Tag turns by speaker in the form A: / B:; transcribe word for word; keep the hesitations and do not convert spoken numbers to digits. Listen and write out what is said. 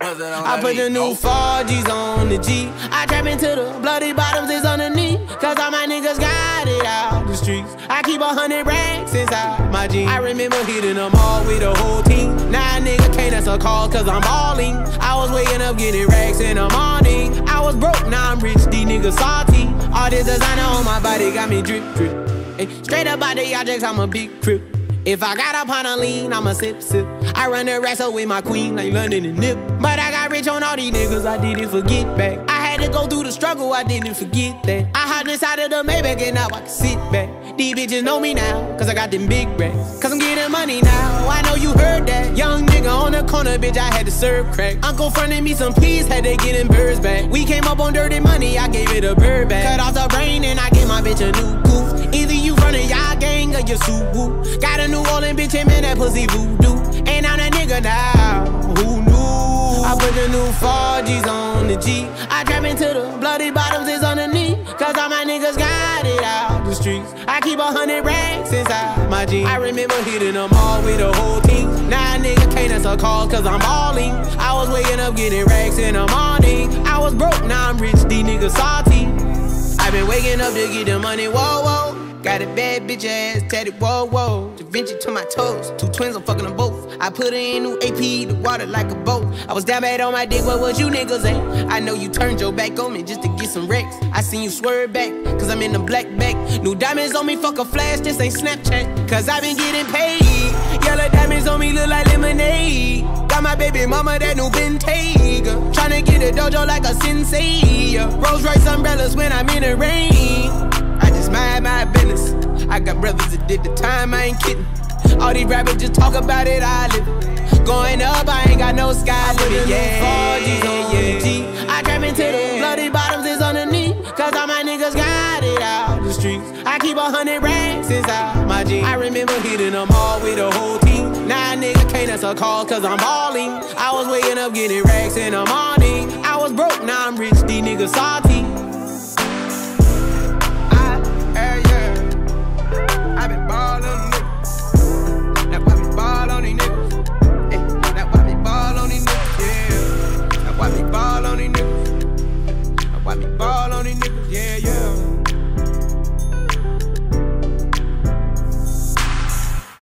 A: I put the new four G's on the G. I trap into the bloody bottoms is underneath. Cause all my niggas got it out the streets. I keep a hundred racks inside my jeans. I remember hitting them all with the whole team. Now a nigga can't answer calls cause I'm balling. I was waking up getting racks in the morning. I was broke, now I'm rich, these niggas salty. All this designer on my body got me drip drip. Hey, straight up out the objects, I'm a big crip. If I got up on a lean, I'm a sip sip. I run the wrestle with my queen like London and Nip. But I got rich on all these niggas, I didn't forget back. I had to go through the struggle, I didn't forget that. I hopped inside of the Maybach and now I can sit back. These bitches know me now, cause I got them big racks. Cause I'm getting money now, I know you heard that. Young nigga on the corner, bitch, I had to serve crack. Uncle fronted me some peas, had to get them birds back. We came up on dirty money, I gave it a bird back. Cut off the brain and I gave my bitch a new goof. Either you running y'all gang or you suit. Got a New Orleans bitch, and man, that pussy voodoo. And I'm that nigga now, who knew? I put the new four G's on the G. I trap into the bloody bottoms is underneath. Cause all my niggas got it out the streets. I keep a hundred racks inside my jeans. I remember hitting them all with the whole team. Now a nigga can't answer calls cause I'm balling. I was waking up getting racks in the morning. I was broke, now I'm rich, these niggas salty. I been waking up to get the money, whoa, whoa. Got a bad bitch ass tatted, whoa, whoa. Da Vinci to my toes, two twins, I'm fucking them both. I put her in new A P, the water like a boat. I was down bad on my dick, what was you niggas at? I know you turned your back on me just to get some wrecks. I seen you swerve back, cause I'm in the black back. New diamonds on me, fuck a flash, this ain't Snapchat. Cause I been getting paid. Yellow diamonds on me look like lemonade. Got my baby mama that new Bentayga. Tryna get a dojo like a sensei. Rolls Royce umbrellas when I'm in the rain. I just mind my business. I got brothers that did the time, I ain't kidding. All these rappers just talk about it, I live it. Going up, I ain't got no sky limit. Yeah, four G's on the G. I trap into the bloody bottoms is underneath. Cause all my niggas got it out the streets. I keep a hundred racks inside my jeans. I remember hitting them all with the whole team. Now a nigga can't answer calls cause I'm balling. I was waking up getting racks in the morning. I was broke, now I'm rich, these niggas salty.